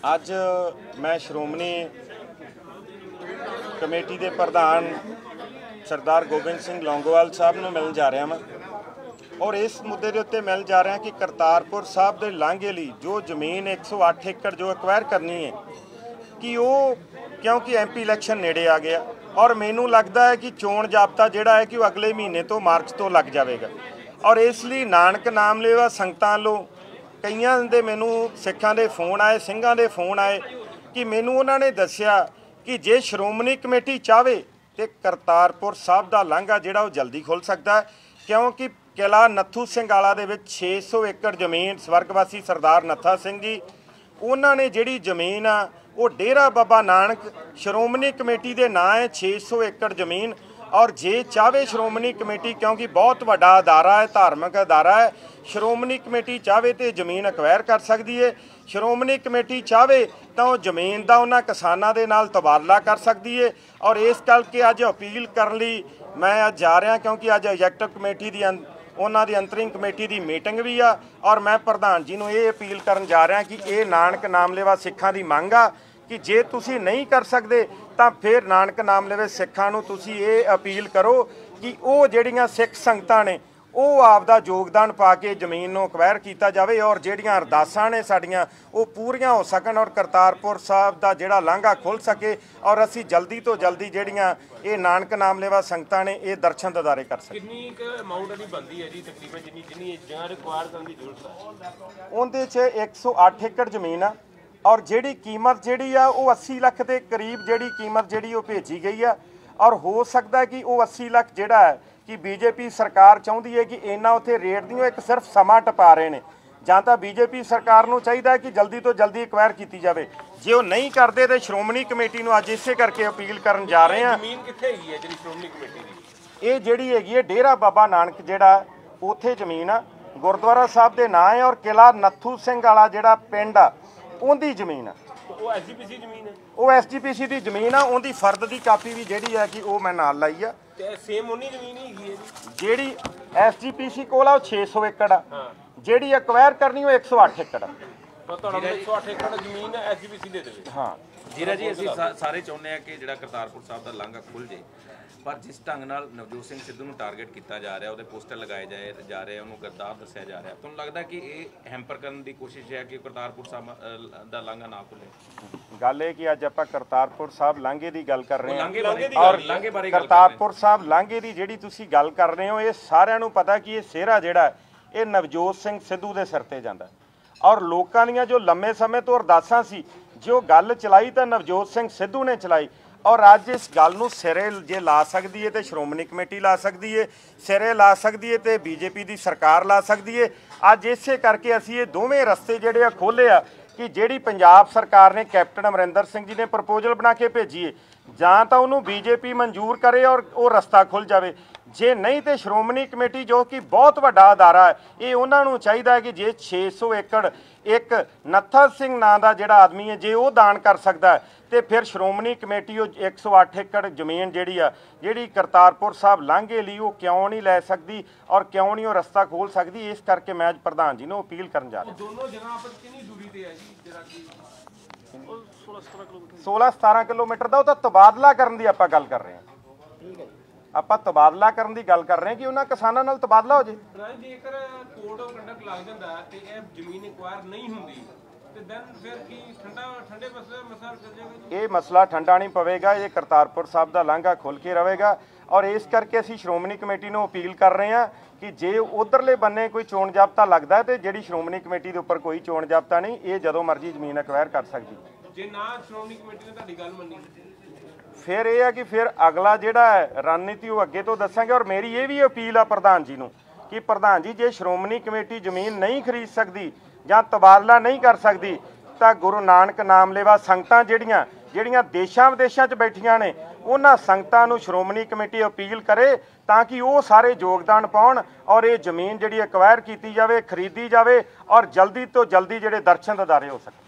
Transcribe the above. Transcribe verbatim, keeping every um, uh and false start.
ਅੱਜ मैं श्रोमणी कमेटी के प्रधान सरदार गोबिंद सिंह लौंगोवाल साहब ਨੂੰ मिलन जा रहा मैं और इस मुद्दे के उत्ते मिल जा रहा कि करतारपुर साहब के लांघे लिए जो जमीन एक सौ अठ एकड़ जो एक्वायर करनी है कि वो क्योंकि एम पी इलैक्शन नेड़े आ गया और मैनू लगता है कि चोण जाब्ता जोड़ा है कि वह अगले महीने तो मार्च तो लग जाएगा और इसलिए नानक नाम लेवा संगतां लो कईयां दे मैनू सिखां दे फोन आए सिंघां दे फोन आए कि मैनू उन्होंने दस्सिया कि जे श्रोमणी कमेटी चाहे तो करतारपुर साहब का लांघा जिहड़ा वो जल्दी खुल सकता है क्योंकि किला नत्थू सिंह वाला दे विच छे सौ एकड़ जमीन स्वर्गवासी सरदार नत्था सिंह जी उन्होंने जिहड़ी जमीन आ वो डेरा बाबा नानक श्रोमणी कमेटी के नाँ है छे सौ एकड़ जमीन और जे चाहे श्रोमणी कमेटी क्योंकि बहुत वड्डा अदारा है धार्मिक अदारा है श्रोमणी कमेटी चाहे तो जमीन अक्वायर कर सकती है श्रोमणी कमेटी चाहे तो जमीन का उन्होंने किसानों के नाल तबादला कर सकती है और इस करके अज अपील करने लई मैं अज जा रहा क्योंकि अज एग्जैक्टिव कमेटी की उन्होंने अंतरिम कमेटी की मीटिंग भी आ और मैं प्रधान जी को ये अपील करन जा रहा कि ये नानक नाम लेवा सिखां की मंग आ कि जे तुसी नहीं कर सकते तो फिर नानक नाम लेवे सिखां नूं तुसी ये अपील करो कि वो जिहड़ियां सिख संगतां ने वो आपदा योगदान पा के जमीन नूं अक्वायर किया जाए और जिहड़ियां अरदासां ने साडियां वो पूरीआं हो सकन और करतारपुर साहब का जिहड़ा लांघा खुल सके और असी जल्दी तो जल्दी जिहड़ियां ये नानक नाम लेवा संगतां ने ये दर्शन दीदारे कर सकें। कितनी अमाउंट दी बनदी है जी तकरीबन जिन्नी जिन्नी जगह रिक्वायर करने की जरूरत है उहदे च एक सौ अठ एकड़ जमीन आ और जिहड़ी कीमत जिहड़ी आ वो अस्सी लख के करीब जिहड़ी कीमत जिहड़ी वो भेजी गई है और हो सकता है कि वो अस्सी लख जिहड़ा है कि बीजेपी सरकार चाहती है कि इन्ना उत्थे रेट दी एक सिर्फ समा टपा रहे हैं जां तां बीजेपी सरकार नूं चाहिए है कि जल्दी तो जल्दी एक्वायर की जाए जे वो नहीं करते तो श्रोमणी कमेटी नूं अज इसे करके अपील करन जा रहे हैं। जमीन कित्थे हैगी है जिहड़ी श्रोमणी कमेटी दी ये जिहड़ी हैगी है डेरा बाबा नानक जिहड़ा उत्थे जमीन आ गुरुद्वारा साहब के नाँ है और किला नत्थू सिंह वाला जिहड़ा पिंड आ उहदी जमीन आ वो एस जी पी सी जमीन है वो एस जी पी सी की जमीन आ उहदी फर्द की कापी भी जिहड़ी है कि वो मैं नाल लाई आ सेम उन्नी जमीन ही है जिहड़ी एस जी पी सी कोल आ छे सौ एकड़ आ जिहड़ी एक्वायर करनी वो एक सौ अठ एकड़ आ एक सौ अठ एकड़ जमीन एस जी पी सी दे देवे। हाँ जीरा जी ਅਸੀਂ ਸਾਰੇ ਚਾਹੁੰਦੇ ਆ ਕਿ ਜਿਹੜਾ ਕਰਤਾਰਪੁਰ ਸਾਹਿਬ ਦਾ ਲਾਂਘਾ ਖੁੱਲ ਜੇ ਪਰ ਜਿਸ ਢੰਗ ਨਾਲ ਨਵਜੋਤ ਸਿੰਘ ਸਿੱਧੂ ਨੂੰ ਟਾਰਗੇਟ ਕੀਤਾ ਜਾ ਰਿਹਾ ਉਹਦੇ ਪੋਸਟਰ ਲਗਾਏ ਜਾਏ ਜਾ ਰਹੇ ਉਹਨੂੰ ਗੱਦਾਰ ਦੱਸਿਆ ਜਾ ਰਿਹਾ ਤੁਹਾਨੂੰ ਲੱਗਦਾ ਕਿ ਇਹ ਹੈਂਪਰ ਕਰਨ ਦੀ ਕੋਸ਼ਿਸ਼ ਹੈ ਕਿ ਕਰਤਾਰਪੁਰ ਸਾਹਿਬ ਦਾ ਲਾਂਘਾ ਨਾ ਖੁੱਲੇ। ਗੱਲ ਇਹ ਕਿ ਅੱਜ ਆਪਾਂ ਕਰਤਾਰਪੁਰ ਸਾਹਿਬ ਲਾਂਘੇ ਦੀ ਗੱਲ ਕਰ ਰਹੇ ਹਾਂ ਔਰ ਲਾਂਘੇ ਬਾਰੇ ਕਰਤਾਰਪੁਰ ਸਾਹਿਬ ਲਾਂਘੇ ਦੀ ਜਿਹੜੀ ਤੁਸੀਂ ਗੱਲ ਕਰ ਰਹੇ ਹੋ ਇਹ ਸਾਰਿਆਂ ਨੂੰ ਪਤਾ ਕਿ ਇਹ ਸਿਹਰਾ ਜਿਹੜਾ ਇਹ ਨਵਜੋਤ ਸਿੰਘ ਸਿੱਧੂ ਦੇ ਸਿਰ ਤੇ ਜਾਂਦਾ और लोगों ਦੀਆਂ जो लंबे समय तो अरदासां सी जो गल चलाई तो नवजोत सिंह सिद्धू ने चलाई और अज इस गल नूं सिरे जे ला सकती है तो श्रोमणी कमेटी ला सकती है सिरे ला सकती है तो बीजेपी की सरकार ला सकती है। अज इसे करके असीं ये दोवें रस्ते जिहड़े खोले आ कि जिहड़ी पंजाब सरकार ने कैप्टन अमरिंदर सिंह जी ने प्रपोजल बना के भेजी है जां तां उहनूं बीजेपी मंजूर करे और वो रस्ता खुल जाए जे नहीं तो श्रोमणी कमेटी जो कि बहुत वड्डा अदारा है ये उन्होंने चाहिए है कि जे छे सौ एकड़ एक नत्था सिंह नां दा जिहड़ा आदमी है जे वो दान कर सकता है तो फिर श्रोमणी कमेटी एक सौ अठ एकड़ जमीन जिहड़ी आ जिहड़ी करतारपुर साहब लांघे लई वो क्यों नहीं लै सकती और क्यों नहीं वो रस्ता खोल सकती। इस करके मैं अज प्रधान जी नूं अपील करन जा रहा। दोनों जगह आपस कितनी दूरी ते है जी जरा कि सोलह सतारह किलोमीटर का वो तबादला करने की आपां गल कर रहे हैं ਆਪਾਂ ਤਬਾਦਲਾ ਕਰਨ ਦੀ ਗੱਲ ਕਰ ਰਹੇ ਹਾਂ ਕਿ ਉਹਨਾਂ ਕਿਸਾਨਾਂ ਨਾਲ ਤਬਾਦਲਾ ਹੋ ਜੇ। ਜੇਕਰ ਕੋਡ ਆਫ ਕੰਡਕਟ ਲੱਗ ਜਾਂਦਾ ਤੇ ਇਹ ਜ਼ਮੀਨ ਐਕਵਾਇਰ ਨਹੀਂ ਹੁੰਦੀ ਤੇ ਦੈਨ ਫਿਰ ਕੀ ਠੰਡਾ ਠੰਡੇ ਮਸਲੇ ਮਸਲਾ ਚੱਲ ਜਾਏਗਾ। ਇਹ ਮਸਲਾ ਠੰਡਾ ਨਹੀਂ ਪਵੇਗਾ ਇਹ ਕਰਤਾਰਪੁਰ ਸਾਹਿਬ ਦਾ ਲਾਂਘਾ ਖੁੱਲ ਕੇ ਰਹੇਗਾ ਔਰ ਇਸ ਕਰਕੇ ਅਸੀਂ ਸ਼੍ਰੋਮਣੀ ਕਮੇਟੀ ਨੂੰ ਅਪੀਲ ਕਰ ਰਹੇ ਹਾਂ ਕਿ ਜੇ ਉਧਰਲੇ ਬੰਨੇ ਕੋਈ ਚੋਣ ਜਾਬਤਾ ਲੱਗਦਾ ਤੇ ਜਿਹੜੀ ਸ਼੍ਰੋਮਣੀ ਕਮੇਟੀ ਦੇ ਉੱਪਰ ਕੋਈ ਚੋਣ ਜਾਬਤਾ ਨਹੀਂ ਇਹ ਜਦੋਂ ਮਰਜ਼ੀ ਜ਼ਮੀਨ ਐਕਵਾਇਰ ਕਰ ਸਕਦੀ। ਜੇ ਨਾ ਸ਼੍ਰੋਮਣੀ ਕਮੇਟੀ ਨੇ ਤੁਹਾਡੀ ਗੱਲ ਮੰਨੀ फिर यह है कि फिर अगला जिहड़ा है रणनीति वो अगे तो दसांगे और मेरी ये भी अपील है प्रधान जी नूं कि प्रधान जी जे श्रोमणी कमेटी जमीन नहीं खरीद सकती जां तबादला नहीं कर सकती तो गुरु नानक नाम लेवा संगतां जिहड़ियां जिहड़ियां देशां विदेशां च बैठियां ने उन्हां संगतां नूं श्रोमणी कमेटी अपील करे ताकि वो सारे योगदान पाउण और ये जमीन जिहड़ी एक्वायर की जाए खरीदी जाए और जल्दी तो जल्दी जिहड़े दर्शन दीदारे हो सकन।